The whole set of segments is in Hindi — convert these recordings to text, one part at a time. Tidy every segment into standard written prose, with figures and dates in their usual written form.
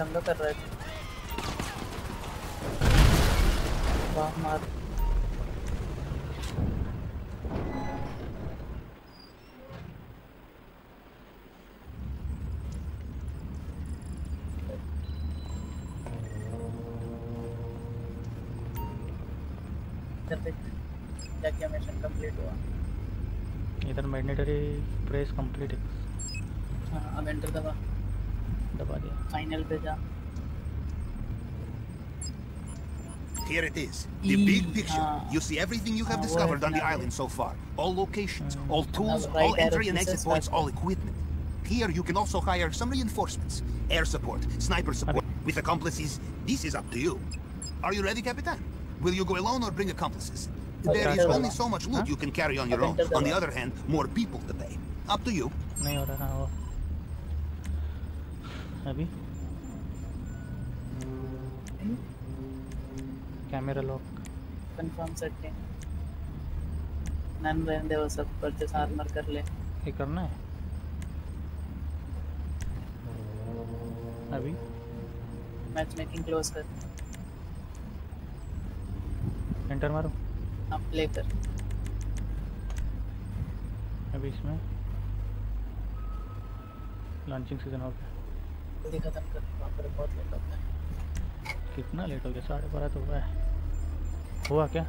दंगा कर रहा है। वाह मार। क्या क्या मिशन कंप्लीट हुआ? इधर मैंडेटरी प्रेस कंप्लीट है। हाँ अब एंटर दबा दिया। फाइनल पे जा। Here it is, the big picture. You see everything you have discovered on the island so far. All locations, all tools, all entry and exit points, all equipment. Here you can also hire some reinforcements. Air support, sniper support, with accomplices. This is up to you. Are you ready, Capitan? Will you go alone or bring accomplices? There is only so much loot you can carry on your own. On the other hand, more people to pay. Up to you. नहीं हो रहा वो अभी कैमरा लॉक कंफर्म सेटिंग नन रहने दे वो सब परचेस आर्मर कर ले। ये करना है अभी। मैच मेकिंग क्लोज कर। एंटर मारो। अब प्ले कर। अभी इसमें लॉन्चिंग सीजन हो गया। जल्दी खत्म कर वहाँ पर बहुत लेट होता है। कितना लेट हो गया? 12:30 तो हुआ है। हुआ क्या?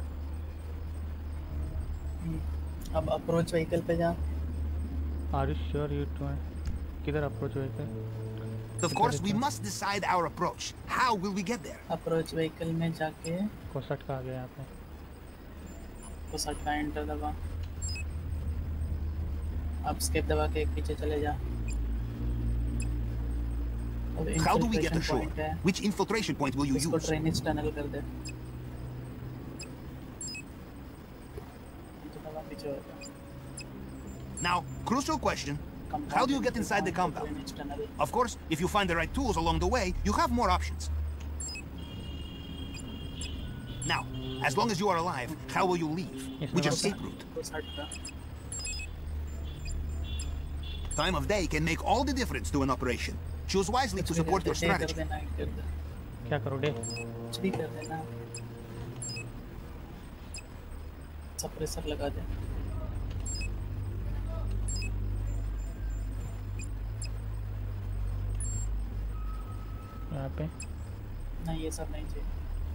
अब अप्रोच व्हीकल पे जा। Are you sure you too? किधर approach vehicle? Of course, we must decide our approach. How will we get there? Approach vehicle में जाके कोसट का आ गया यहाँ पे। कोसट का एंटर दबा। अब स्केप दबा के एक पीछे चले जा। How do we get ashore? Which infiltration point will you use? इसको ड्रेनेज टनल कर दे। Now, crucial question. How do you get inside the compound? Of course, if you find the right tools along the way, you have more options. Now, as long as you are alive, how will you leave? Which escape route? Time of day can make all the difference to an operation. Choose wisely to support your strategy. क्या करो डे? कुछ भी कर देना। सप्रेसर लगा दे। यहाँ पे नहीं ये सब नहीं चाहिए।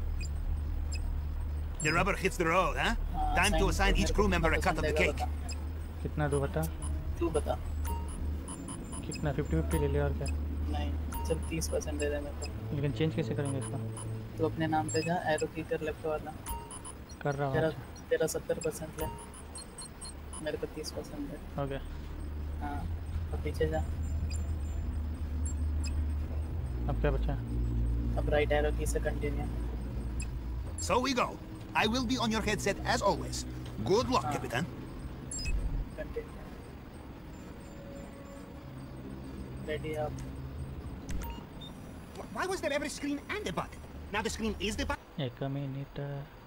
The rubber hits the road, huh? Time to assign each crew member a cut of the cake. कितना दो बता? तू बता। कितना 50-50 ले ले और क्या? नहीं चल 30% दे दे मेरे को। लेकिन चेंज कैसे करेंगे इसका? तू अपने नाम पे जा एरो की कर लेफ्ट वाला। कर रहा हूँ। तेरा 70% ले। मेरे को 30% दे। हो गया। हाँ अब पीछे जा। अब क्या बचा? अब राइट एरो की से continue. So we go. I will be on your headset as always. Good luck, Capitan. Continue. Ready up. Why was there ever a screen and a button? Now the screen is the button. एक minute.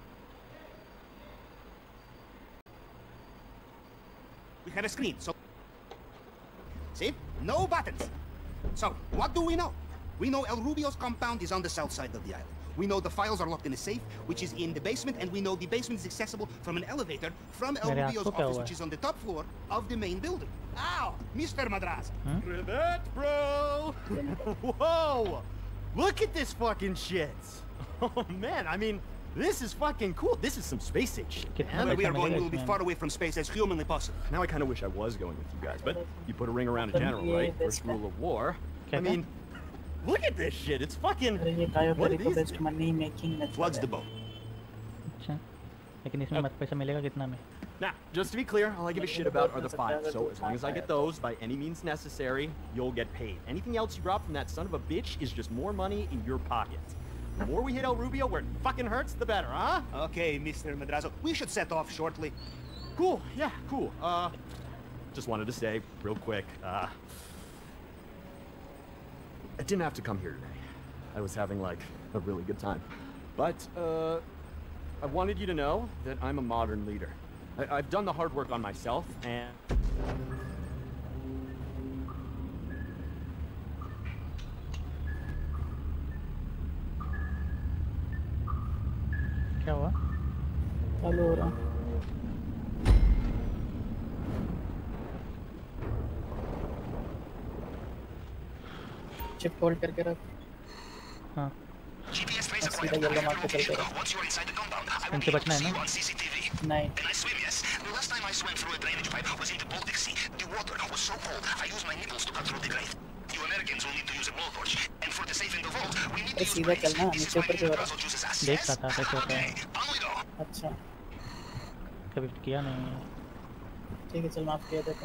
We have a screen, so see? No buttons. So, what do we know? We know El Rubio's compound is on the south side of the island. We know the files are locked in a safe, which is in the basement, and we know the basement is accessible from an elevator from El Rubio's office, which is on the top floor of the main building. Ow! Mr. Madraza! Rivet, bro! Whoa! Look at this fucking shit! Oh, man, I mean, this is fucking cool. This is some space age shit, man. We are going to be far away from space as humanly possible. Now I kind of wish I was going with you guys, but you put a ring around a general, right? First rule of war. I mean, look at this shit. It's fucking. What are these? Money making method. Floods the boat. अच्छा, लेकिन इसमें मत पैसा मिलेगा कितना में? Now, just to be clear, all I give a shit about are the files. So as long as I get those, by any means necessary, you'll get paid. Anything else you drop from that son of a bitch is just more money in your pocket. The more we hit El Rubio where it fucking hurts, the better, huh? Okay, Mr. Madrazo, we should set off shortly. Cool, yeah, cool. Just wanted to say, real quick, I didn't have to come here today. I was having, like, a really good time. But, I wanted you to know that I'm a modern leader. I've done the hard work on myself, and... क्या हुआ? चालू हो रहा। शिफ्ट होल्ड करके रख। हाँ सीधा येलो मार्क पे चलते रहो। इनसे बचना है ना? नहीं अरे सीधा चलना, नीचे ऊपर क्यों हो रहा? देख रहा था कैसे होता है, अच्छा कभी किया नहीं है। ठीक है, चल माफ किया देखो।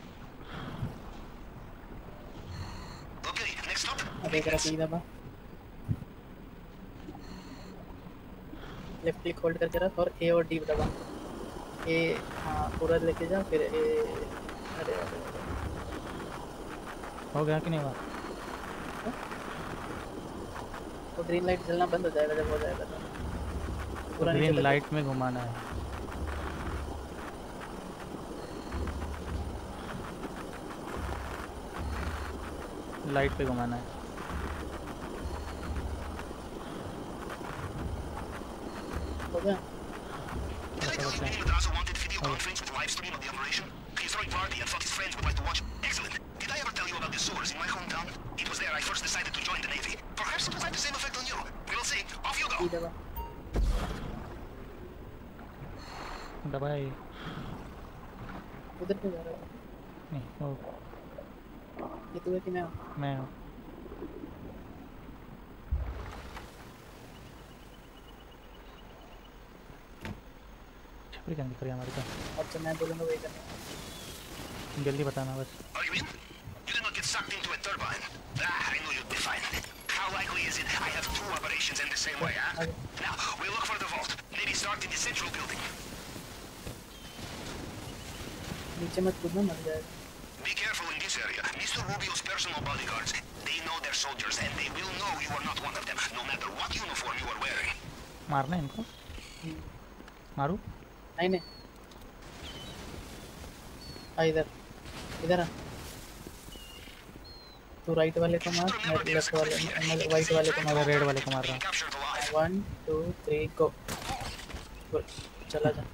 अब एक रख ई दबा, लेफ्ट क्लिक होल्ड करके रख और ए और डी दबा। ए हाँ पूरा लेके जा, फिर ए। अरे अरे हो गया कि नहीं हुआ? वो ग्रीन लाइट जलना बंद हो जाएगा जब हो जाएगा तो पूरा नीचे ग्रीन तक। लाइट में घुमाना है। लाइट पे घुमाना है। हो गया। ई दबा। दबाए उधर क्यों जा रहा है? नहीं ओ, ये तू है कि मैं हूँ? मैं हूँ। छपरी क्या दिख रही है हमारे पास? अच्छा मैं बोलूँगा वही करना। जल्दी बताना बस। नीचे मत कूदना, मर जाएगा। Be careful in this area. Mr. Rubio's personal bodyguards, they know their soldiers and they will know you are not one of them, no matter what uniform you are wearing. मारना है इनको? मारू? नहीं नहीं, आ इधर इधर आ। तू राइट वाले को मार, मैं लेफ्ट वाले, मैं वाइट वाले को मार। रेड वाले को मार रहा हूँ। 1 2 3 गो। गुड, चला जा।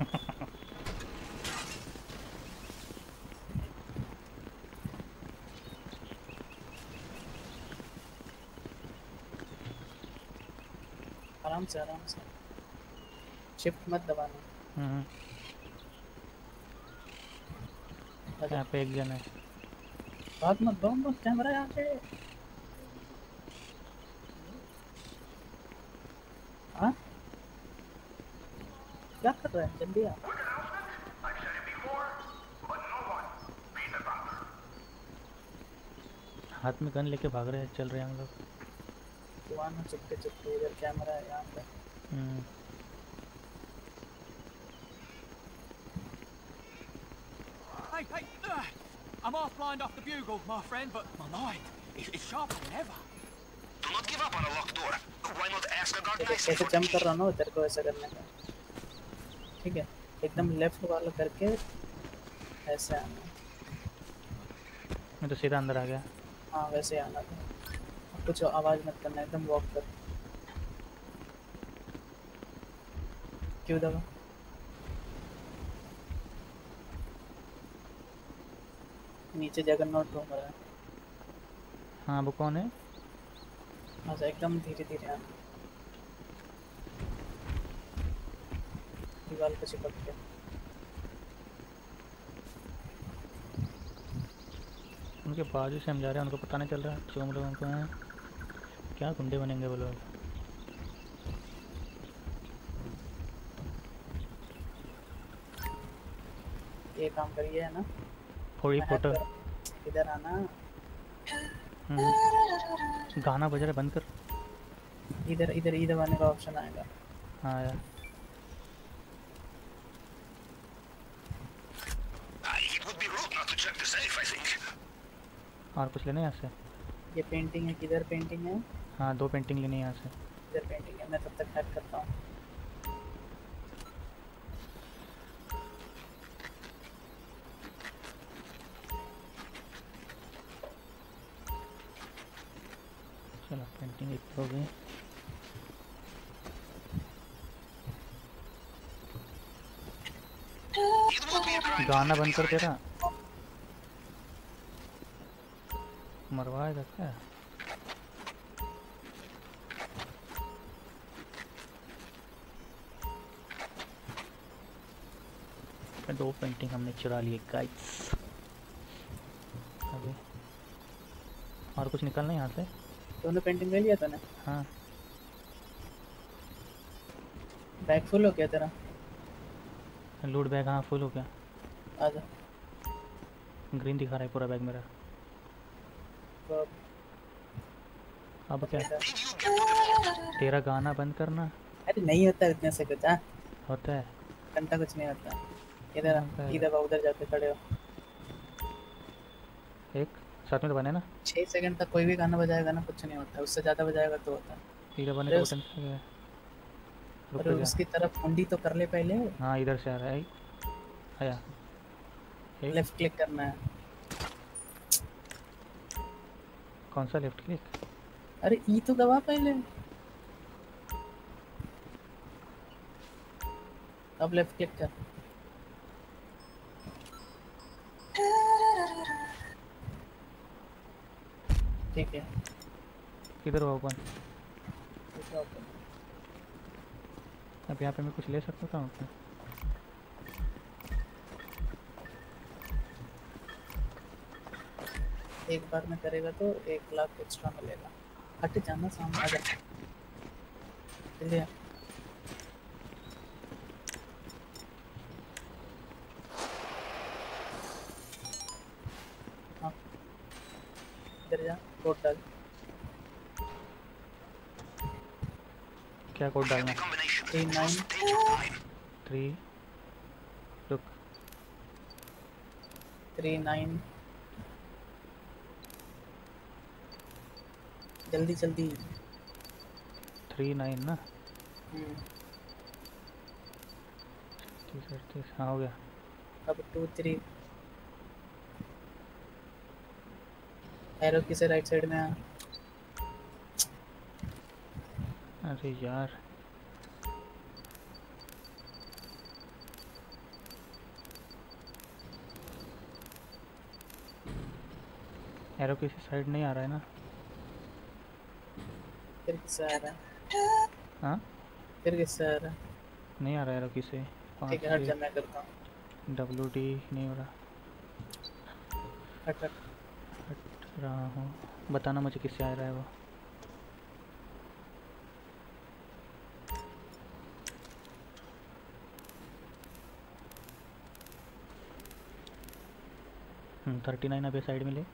आराम से आराम से, शिफ्ट मत दबाना। यहाँ पे एक जन है। बात मत दो, मत कैमरा यहाँ पे। हाँ क्या कर रहा है, जल्दी आ। हाथ में गन लेके भाग रहे हैं, चल रहे हैं हम लोग। तू आना चुपके चुपके, इधर कैमरा है यहाँ पे। Hey, I'm half blind off the bugle, my friend, but my mind is sharper than ever. Do not give up on a locked door. Why not ask a guard देखो nicely कैसे for जंप कर रहा ना तेरे को ऐसा करने का। ठीक है, एकदम लेफ्ट वाला करके ऐसे आना। मैं तो सीधा अंदर आ गया। हाँ वैसे आना था, कुछ आवाज़ मत करना, एकदम वॉक कर। क्यों दबा? नीचे जगन्नाथ घूम रहा है। हाँ वो कौन है? अच्छा एकदम धीरे धीरे आना, दीवार पे चिपक के। उनके बाजू से हम जा रहे हैं, उनको पता नहीं चल रहा क्यों हम लोगों को हैं। क्या गुंडे बनेंगे वो लोग। ये काम करिए है ना, थोड़ी फोटो इधर आना। गाना बज रहा है, बंद कर। इधर इधर ई दबाने का ऑप्शन आएगा। हाँ यार It would be rude not to check the safe, I think. और कुछ लेना है यहाँ से? ये पेंटिंग है, किधर पेंटिंग है? हाँ 2 पेंटिंग लेनी है यहाँ से। इधर पेंटिंग है, मैं तब तक हैक करता हूँ। चलो पेंटिंग एक हो गई। गाना बंद कर तेरा मरवाएगा क्या? दो पेंटिंग हमने चुरा लिए गाइस। अभी और कुछ निकलना है यहाँ से? दोनों पेंटिंग ले लिया तूने? हाँ। बैग फुल हो गया तेरा? लूट बैग हाँ फुल हो गया। आजा। ग्रीन दिखा रहा है पूरा बैग मेरा। तो अब क्या? तेरा गाना बंद करना। अरे नहीं होता इतने से कुछ। हाँ होता है घंटा कुछ नहीं होता। इधर इधर उधर जाके खड़े हो। एक साथ में तो बने ना। 6 सेकंड तक कोई भी गाना बजाएगा ना कुछ नहीं होता, उससे ज़्यादा बजाएगा तो होता है। इधर बने तो बटन से रुक जा। उसकी तरफ मुंडी तो कर ले पहले। हाँ इधर से आ रहा है। आया। लेफ्ट क्लिक करना है। कौन सा लेफ्ट क्लिक? अरे ई तो दबा पहले। अब लेफ्ट क्लिक कर। ठीक है। किधर हुआ ओपन? अब यहाँ पे मैं कुछ ले सकता हूँ क्या? एक बार में करेगा तो 1 लाख एक्स्ट्रा मिलेगा। हट जाना सामने आ जा। चलिए हाँ इधर जा। कोड डाल। क्या कोड डालना? 39 रुक 39 जल्दी जल्दी 39 ना। 38 हाँ हो गया। अब 2 3 एरो किसे राइट साइड में आ। अरे यार एरो किसी साइड नहीं आ रहा है ना। फिर किससे आ रहा है? हाँ फिर किससे आ रहा है? नहीं आ रहा है एरो किसी। ठीक है हट जा मैं करता हूँ। WD नहीं हो रहा। हट रहा हूँ। बताना मुझे किससे आ रहा है वो। हम्म 39 अभी साइड में ले।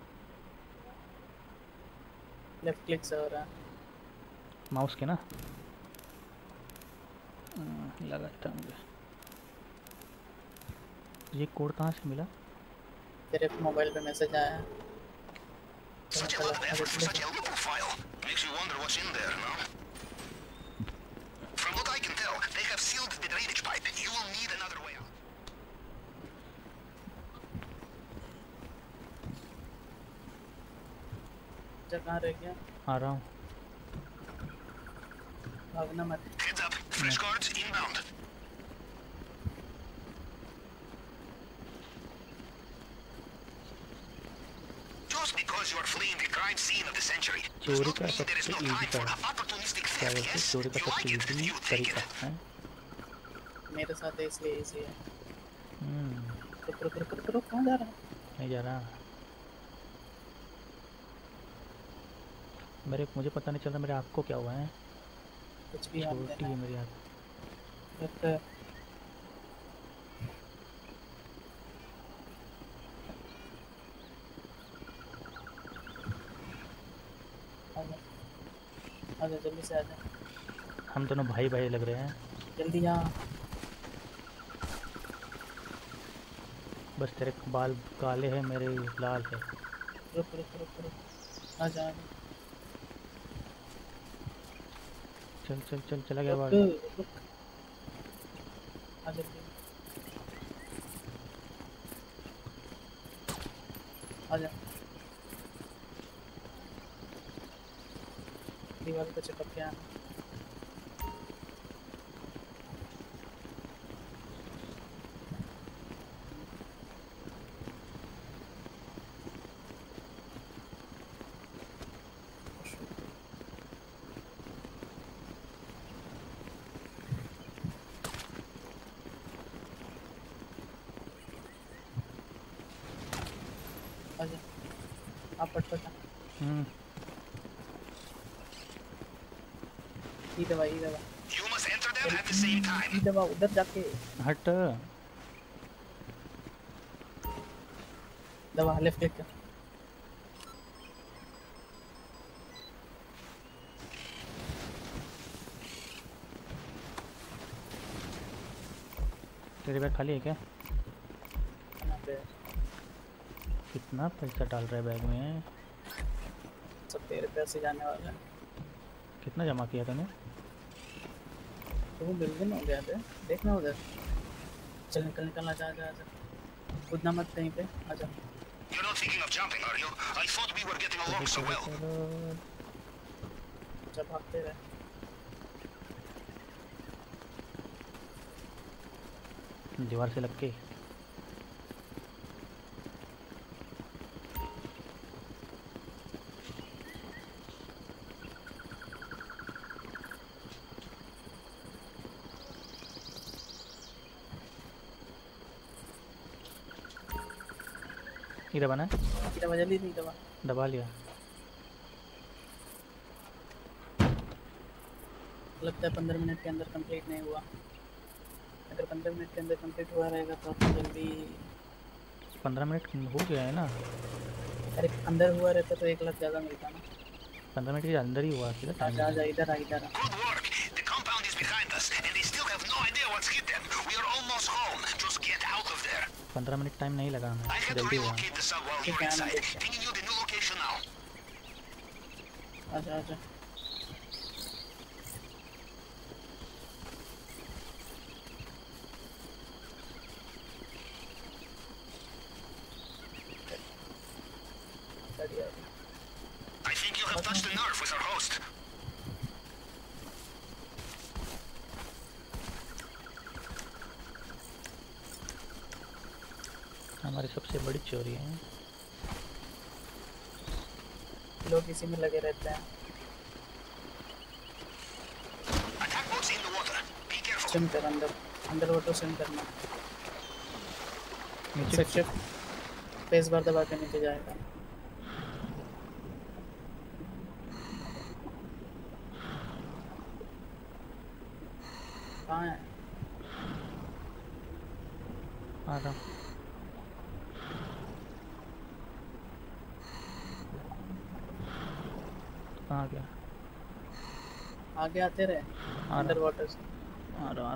लेफ्ट क्लिक से हो रहा है माउस के ना। लगा था मुझे। ये कोड कहाँ से मिला? तेरे मोबाइल पे मैसेज आया है। Such a lot of effort for such a little file. Makes you wonder what's in there, no? From what I can tell, they have sealed the drainage pipe. You will need another way out. कहाँ रह गया? आ रहा हूँ। भागना मत। Heads up, fresh guards inbound. Just because you are fleeing the crime scene of the century does not mean there is no time for opportunistic theft. Yes, you like it, then you take it. मेरे साथ है इसलिए इजी है। रुक कहाँ जा रहा है? नहीं जा रहा। मुझे पता नहीं चल रहा मेरे आँख को क्या हुआ है। कुछ भी छोटी है मेरी आँख। आजा जल्दी से आजा। हम दोनों भाई भाई लग रहे हैं। जल्दी आ। बस तेरे बाल काले हैं मेरे लाल है। रुक आजा। चल चला गया बाल। आजा आजा। दीवार को चिपक गया। आप पट ये दवा You must enter them at the same time. ये दवा उधर जाके हट दवा लेफ्ट क्लिक कर तेरे बैग खाली है क्या? यहाँ पे कितना पैसा डाल रहा है बैग में? सब तेरे पैसे जाने वाले हैं। कितना जमा किया तूने? तो वो बिल्कुल हो गया थे देखना उधर चल निकल आजा कूदना मत कहीं पे आजा You're not thinking of jumping, are you? I thought we were getting along so well. जब भागते रहे दीवार से लग के ये दबाना है? दबा जल्दी नहीं दबा लिया। लगता है 15 मिनट के अंदर कंप्लीट नहीं हुआ। अगर 15 मिनट के अंदर कंप्लीट हुआ रहेगा तो जल्दी 15 मिनट हो गया है ना? अरे अंदर हुआ रहता तो 1 लाख ज़्यादा मिलता ना। 15 मिनट के अंदर ही हुआ। आजा इधर आ Good work. The compound is behind us and they still have no idea what's hit them. We are almost home. Just get out of there. 15 minute time नहीं लगा हमें। I had to relocate the sub while you were inside. Pinging you the new location now. आजा I think you have touched a nerve with our host. हमारी सबसे बड़ी चोरी है। लोग इसी में लगे रहते हैं। Attack boats in the water. Be careful. Swim कर अंदर वाटर स्विम करना। नीचे शिफ्ट स्पेस बार दबा के नीचे जाएगा। कहाँ है? आ रहा कहाँ गया? आगे आते रहे अंडर वाटर से। आ रहा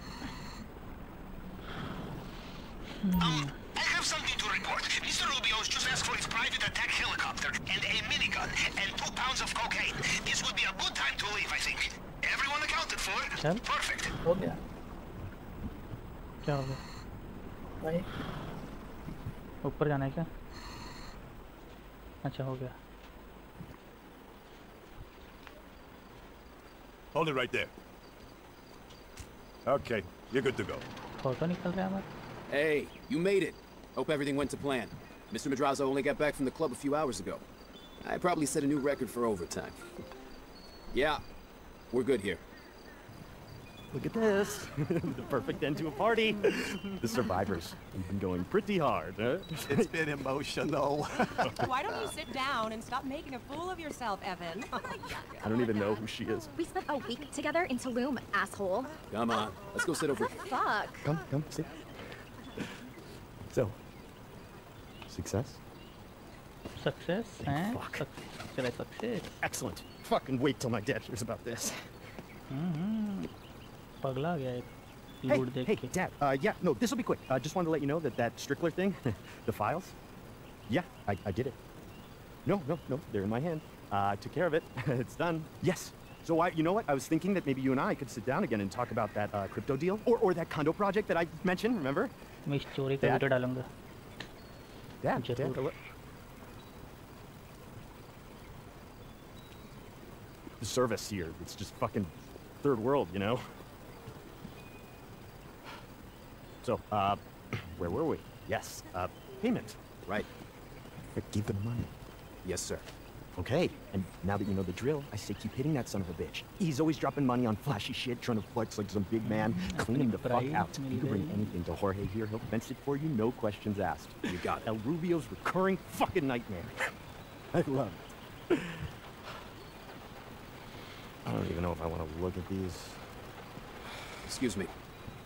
I have something to report. Mr. Rubio's just asked for his private attack helicopter and a minigun and 2 pounds of cocaine. This would be a good time to leave, I think. Everyone accounted for? Chal. Perfect. हो गया क्या हो गया? भाई ऊपर जाना है क्या? अच्छा हो गया। Hold it right there. Okay, you're good to go. Photo निकल रहा है हमारा। Hey, you made it. Hope everything went to plan. Mr. Madrazo only got back from the club a few hours ago. I probably set a new record for overtime. Yeah, we're good here. Look at this. The perfect end to a party. The survivors. We've been going pretty hard, huh? It's been emotional. Why don't you sit down and stop making a fool of yourself, Evan? I don't even know who she is. We spent a week together in Tulum, asshole. Come on, let's go sit over here. Fuck. Come, sit. So, success? Success? Fuck. Success. Excellent. Fucking wait till my dad hears about this. पगला गया एक लूट देख के। Dad, yeah, no, this will be quick. Just wanted to let you know that Strickler thing, the files, yeah, I did it. No, they're in my hand. I took care of it. It's done. Yes. So you know what? I was thinking that maybe you and I could sit down again and talk about that crypto deal or that condo project that I mentioned, remember? मैं इस चोरी का वीडियो डालूंगा। Dad, the service here, it's just fucking third world, you know? So, where were we? Yes, payment. Right. Give them money. Yes, sir. Okay, and now that you know the drill, I say keep hitting that son of a bitch. He's always dropping money on flashy shit, trying to flex like some big man. Clean him the fuck out. You can bring anything to Jorge here. He'll fence it for you, no questions asked. You got it. El Rubio's recurring fucking nightmare. I love it. I don't even know if I want to look at these. Excuse me.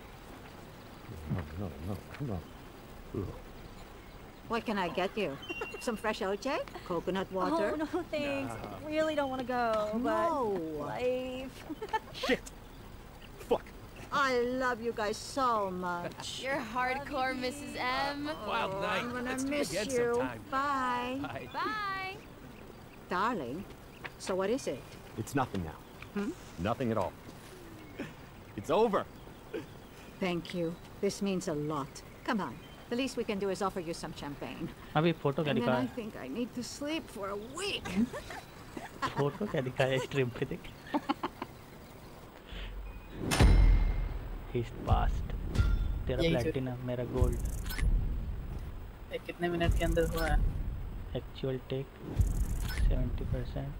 No, come on. Ugh. What can I get you? Some fresh OJ? Coconut water? Oh, no, thanks. Really don't want to go, No. but life. Shit! Fuck! I love you guys so much. You're hardcore, Mrs. M. Wild night. I'm gonna Let's do it miss again you. sometime. Bye. Bye. Bye. Darling, so what is it? It's nothing now. Nothing at all. It's over. Thank you. This means a lot. Come on. The least we can do is offer you some champagne. अभी फोटो क्या And then दिखाया I है? think I need to sleep for a week. Photo क्या दिखाया है स्ट्रीम पे देख? He's passed. तेरा यही प्लैटिनम, मेरा गोल्ड. ये कितने मिनट के अंदर हुआ है? Actual take 70%.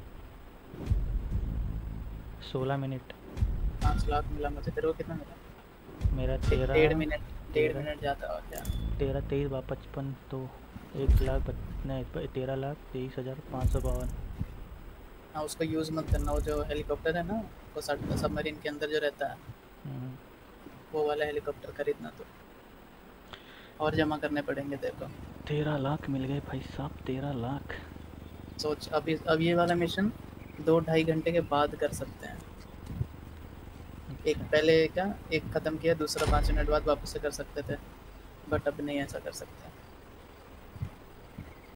16 मिनट. 5 लाख मिला मुझे। तेरे को कितना मिला? मेरा 1.5 मिनट, 1.5 मिनट जाता और क्या? 13 23 55 तो 1 लाख नहीं 13 लाख 23,552. हाँ, उसको यूज़ मत करना। वो जो हेलीकॉप्टर है ना, वो सबमरीन के अंदर जो रहता है, वो वाला हेलीकॉप्टर खरीदना। तो और जमा करने पड़ेंगे तेरे को। 13 लाख मिल गए भाई साहब, 13 लाख। सोच, अब ये वाला मिशन 2-2.5 घंटे के बाद कर सकते हैं। एक पहले का एक ख़त्म किया, दूसरा 5 मिनट बाद वापस से कर सकते थे, बट अब नहीं ऐसा कर सकते।